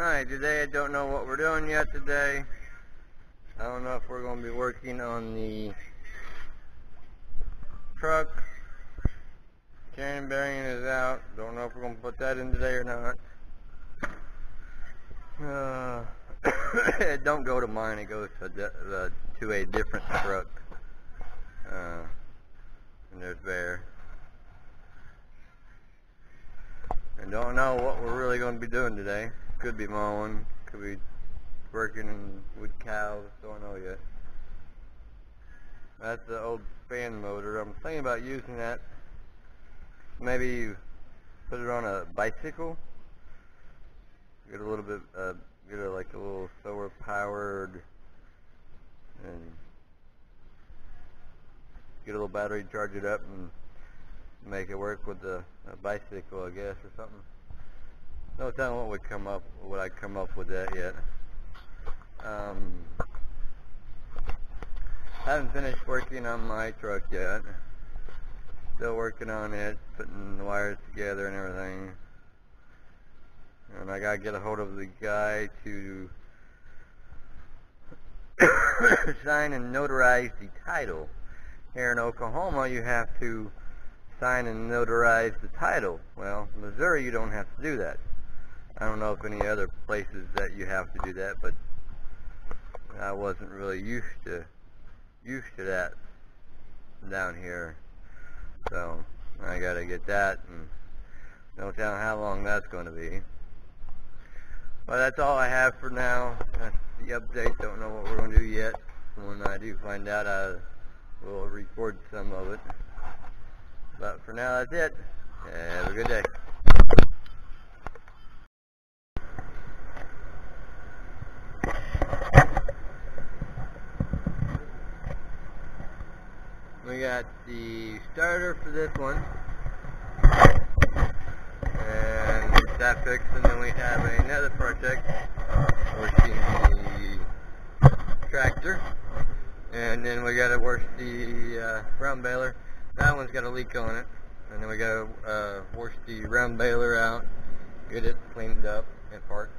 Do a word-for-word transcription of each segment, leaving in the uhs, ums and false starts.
Alright, today I don't know what we're doing yet today. I don't know if we're going to be working on the truck. Cannon bearing is out. Don't know if we're going to put that in today or not. Uh, it don't go to mine, it goes to, uh, to a different truck. Uh, and there's Bear. And don't know what we're really going to be doing today. Could be mowing, could be working in with cows, don't know yet. That's the old fan motor. I'm thinking about using that. Maybe put it on a bicycle. Get a little bit, uh, get a, like a little solar powered, and get a little battery, charge it up, and make it work with the a bicycle, I guess, or something. No telling what would come up, what I come up with that yet. Um, haven't finished working on my truck yet. Still working on it, putting the wires together and everything. And I gotta get a hold of the guy to sign and notarize the title. Here in Oklahoma, you have to sign and notarize the title. Well, in Missouri, you don't have to do that. I don't know if any other places that you have to do that, but I wasn't really used to used to that down here. So I gotta get that, and no telling how long that's going to be. But that's all I have for now. That's the update. Don't know what we're going to do yet. When I do find out, I will record some of it. But for now, that's it. Have a good day. We got the starter for this one, and that fixed, and then we have another project working the tractor, and then we got to work the uh, round baler. That one's got a leak on it, and then we got to uh, wash the round baler out, get it cleaned up and parked.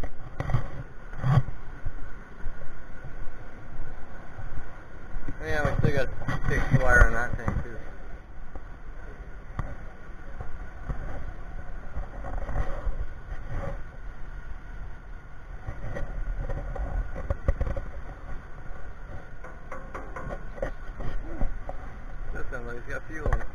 Yeah, we still got to fix the wire on that thing too. That sounds like it's got fuel in it.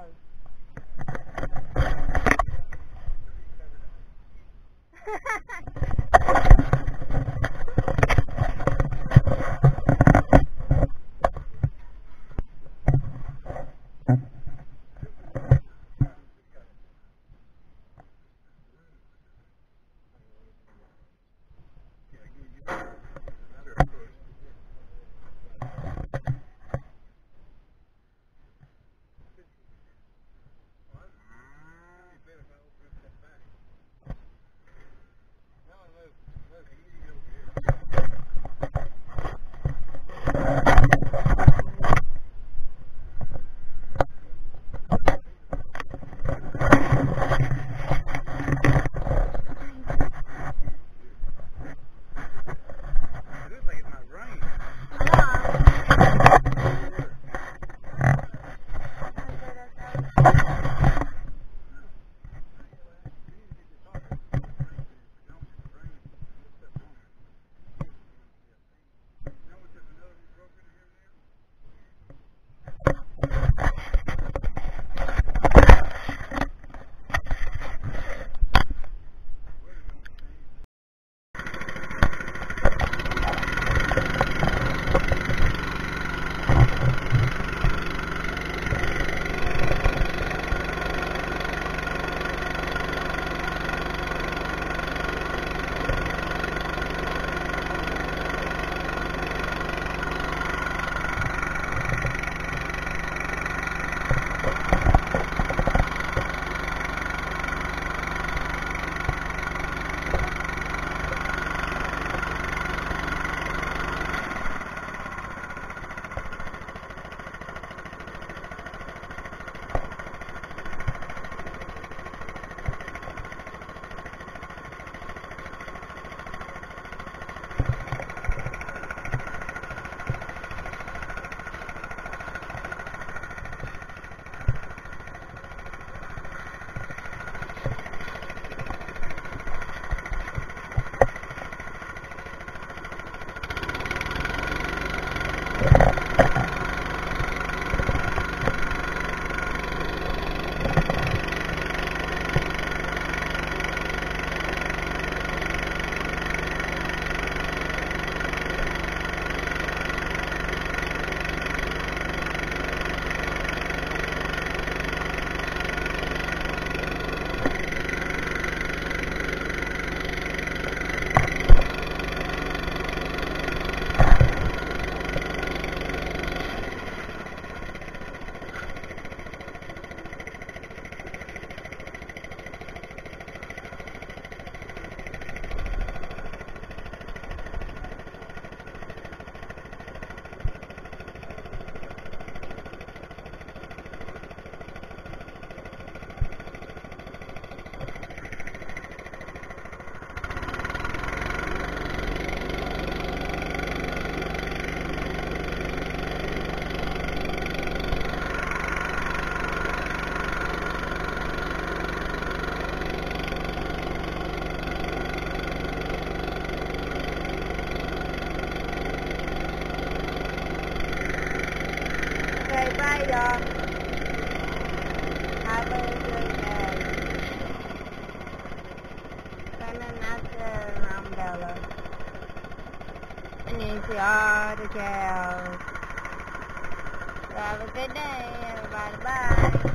goes. Bye, y'all. Have a good day. Running out the umbrella. And you see all the cows. So have a good day, everybody. Bye.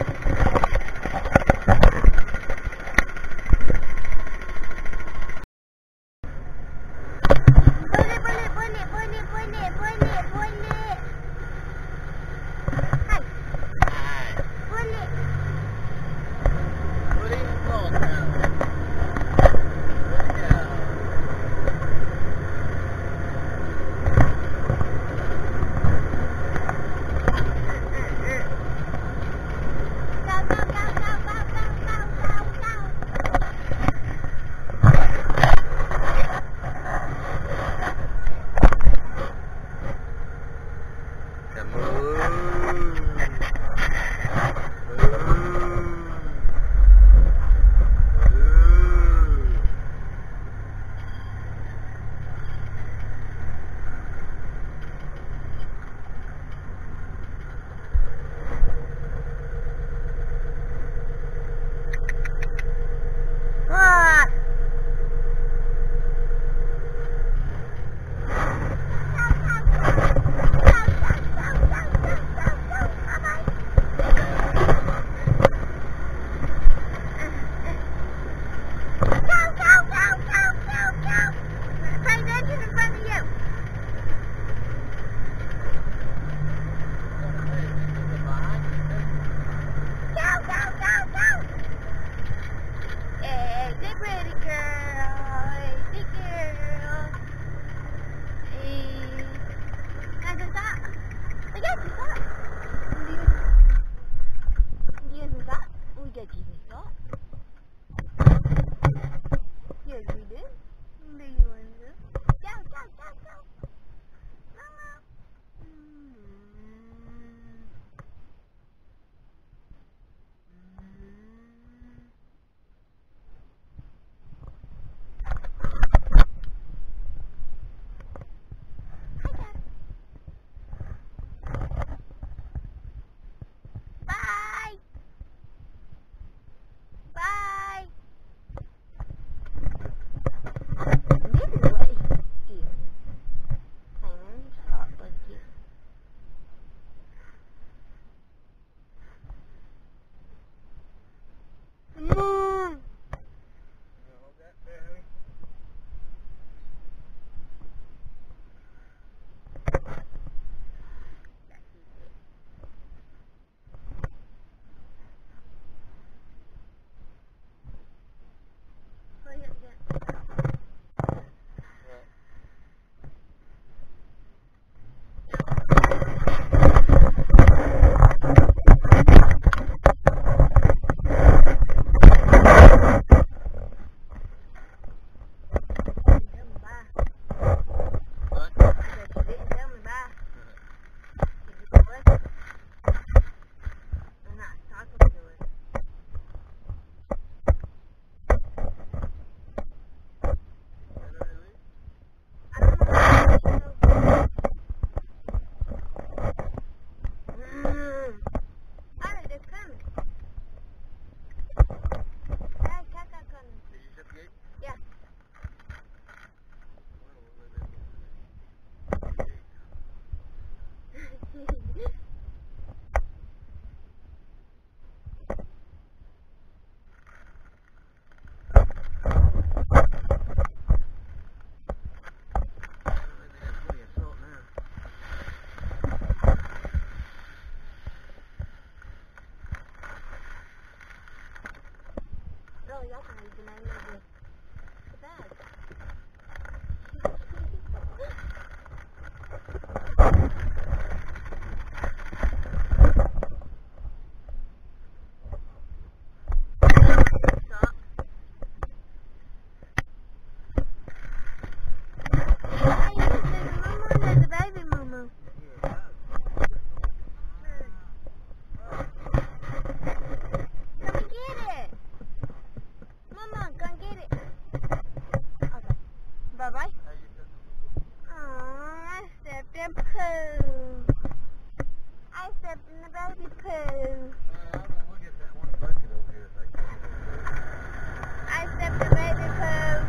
I stepped in the baby poo. Uh, I'm gonna look at that one bucket over here if I can. I stepped in baby poo.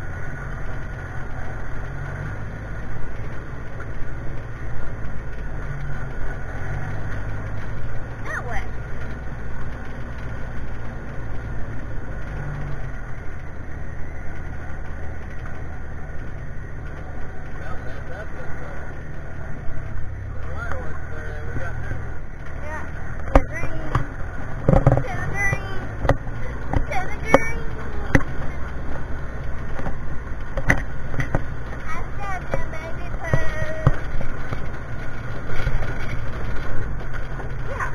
Now what? Well, that's up this way. The water was there, we got through. Yeah. To the green. To the green. To the green. I stepped in baby poo. Yeah.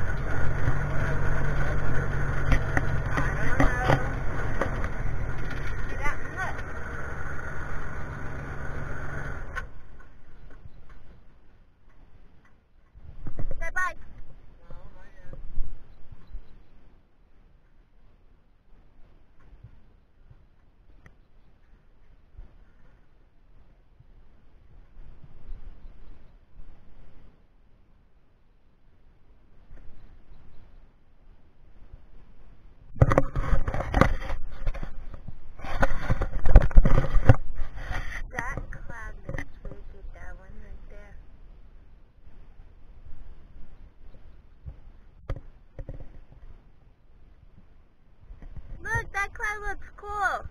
I don't know. Get out and look. Say bye. No, not yet. That cloud looks wicked, that one right there. Look, that cloud looks cool.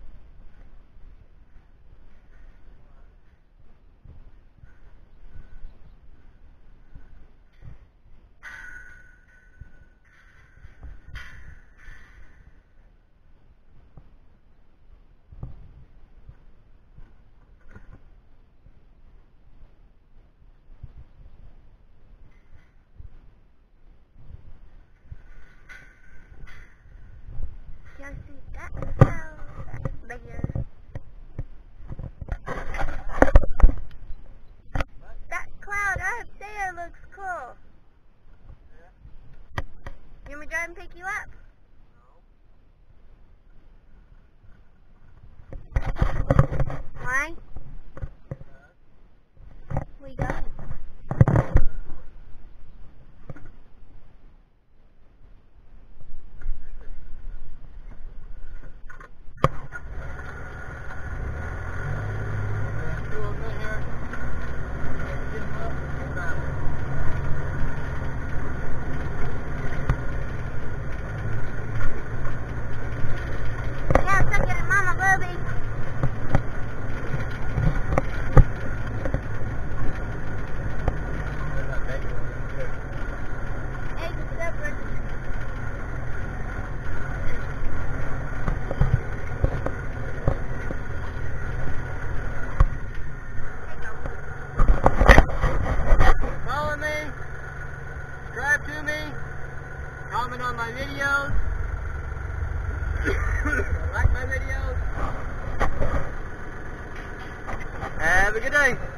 Y'all see that cloud? That's bigger. That cloud up there looks cool. You want me to drive and pick you up? Why? We go. Yeah, I'm stuck in Mama Booby. Eggs are separate. Follow me, subscribe to me, comment on my videos, like my videos. Have a good day.